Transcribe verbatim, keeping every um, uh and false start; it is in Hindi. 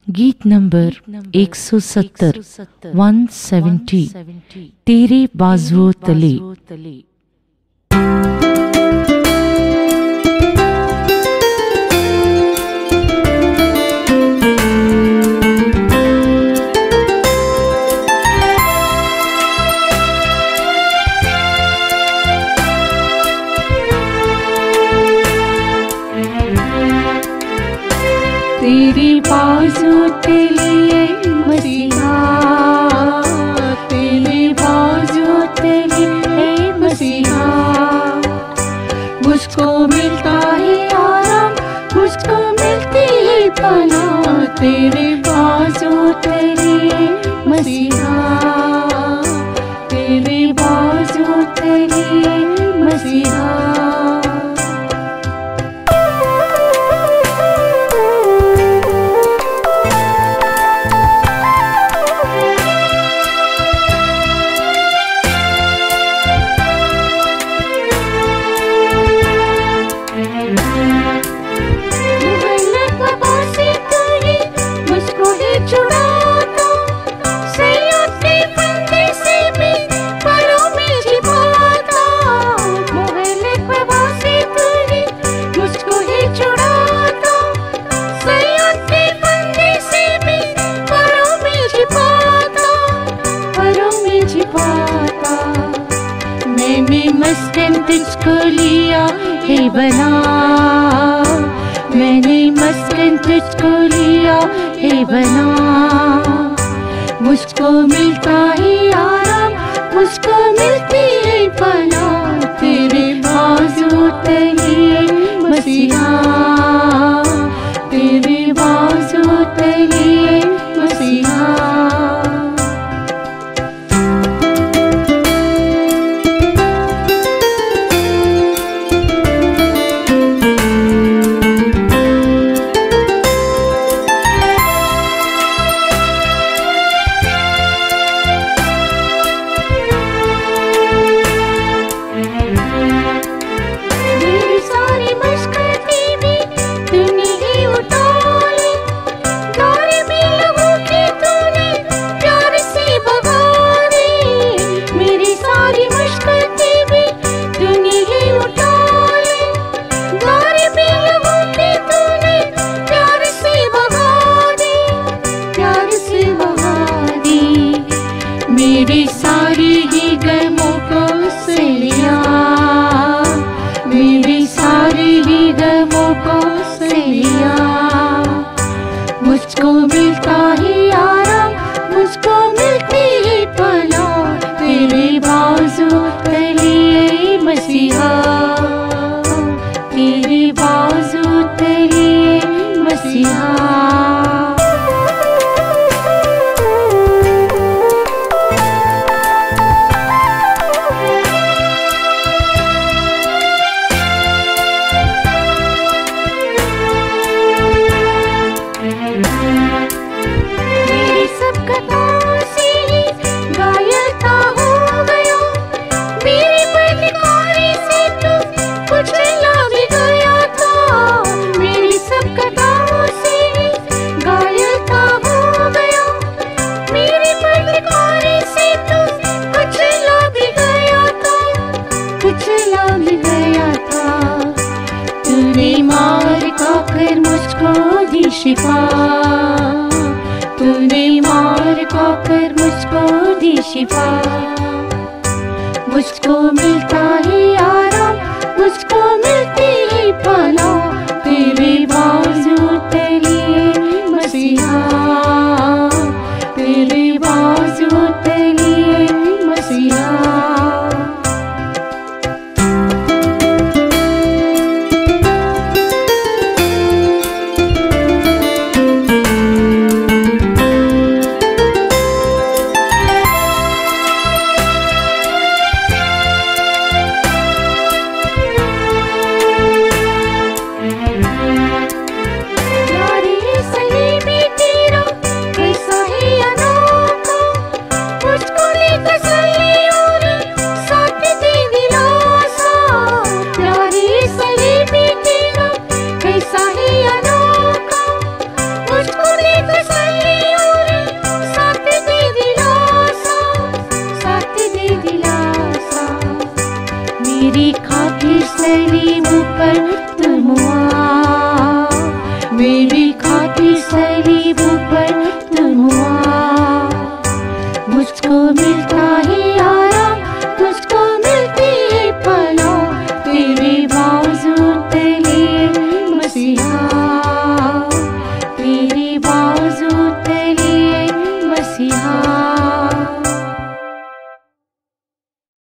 गीत नंबर एक सौ सत्तर वन सेवेंटी तेरे बाजुओं तले। तेरी बाजुओं तले मसीहा, तेरी बाजुओं तले मसीहा, मुझको मिलता है आराम, मुझको मिलती है पनाह। तेरे बाजुओं तले मसीहा, तेरे बाजुओं तले मसीहा। मैंने मस्कन तुझको लिया है बना, मैंने मस्कन तुझको लिया है बना। मुझको मिलता है आराम, मुझको मिलती है पनाह। तेरे बाजुओं तले मसीहा, तेरे बाजुओं तले मसीहा। मेरी सारी ही गमों को से लिया, मेरी सारी ही गमों को से लिया। मुझको मिलता है आराम, मुझको मिलती है पनाह। तेरे बाजुओं तले मसीहा, तेरे बाजुओं तले मसीहा। तूने मार खाकर मुझको दी शिफा, तूने मार खाकर मुझको दी शिफा। मुझको मिलता है आराम, मुझको मिलती है पनाह। तेरे बाजुओं तले मसीहा, तेरे बाजुओं तले मसीहा। खातिर सलीब पर तुम आ, मेरी खातिर सलीब पर तुम आ। मुझको मिलता है आराम, तुझको मिलती है पनाह, तेरे बाजू तले मसीहा।